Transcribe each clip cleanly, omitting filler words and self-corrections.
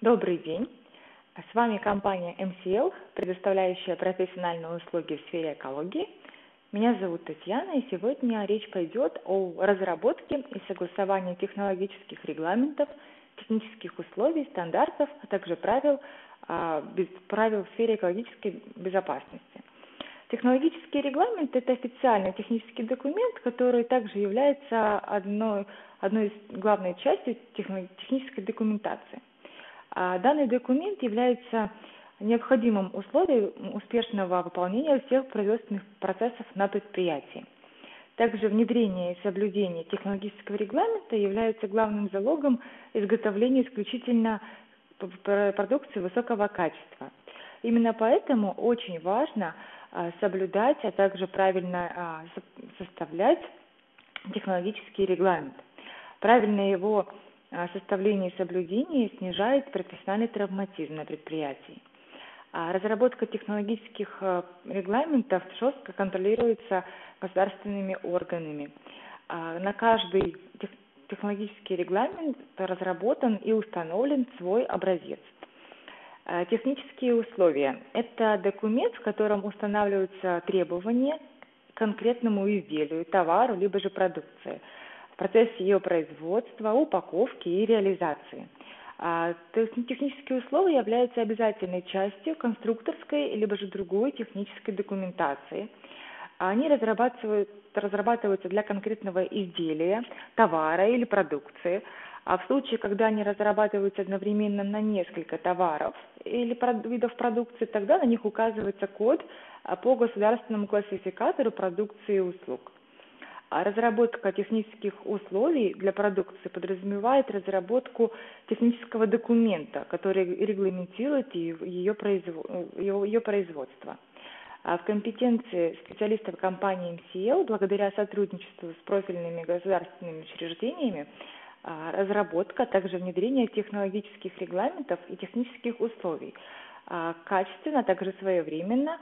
Добрый день. С вами компания MCL, предоставляющая профессиональные услуги в сфере экологии. Меня зовут Татьяна, и сегодня речь пойдет о разработке и согласовании технологических регламентов, технических условий, стандартов, а также правил в сфере экологической безопасности. Технологический регламент – это официальный технический документ, который также является одной из главной частью технической документации. Данный документ является необходимым условием успешного выполнения всех производственных процессов на предприятии. Также внедрение и соблюдение технологического регламента является главным залогом изготовления исключительно продукции высокого качества. Именно поэтому очень важно соблюдать, а также правильно составлять технологический регламент. Правильное его составление и соблюдение снижает профессиональный травматизм на предприятии. Разработка технологических регламентов жестко контролируется государственными органами. На каждый технологический регламент разработан и установлен свой образец. Технические условия – это документ, в котором устанавливаются требования к конкретному изделию, товару, либо же продукции в процессе ее производства, упаковки и реализации. Технические условия являются обязательной частью конструкторской либо же другой технической документации. Они разрабатываются для конкретного изделия, товара или продукции. А в случае, когда они разрабатываются одновременно на несколько товаров или видов продукции, тогда на них указывается код по государственному классификатору продукции и услуг. Разработка технических условий для продукции подразумевает разработку технического документа, который регламентирует ее производство. В компетенции специалистов компании MCL, благодаря сотрудничеству с профильными государственными учреждениями, разработка, а также внедрение технологических регламентов и технических условий качественно, а также своевременно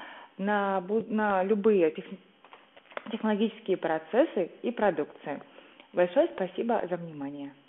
на любые технологические процессы и продукции. Большое спасибо за внимание.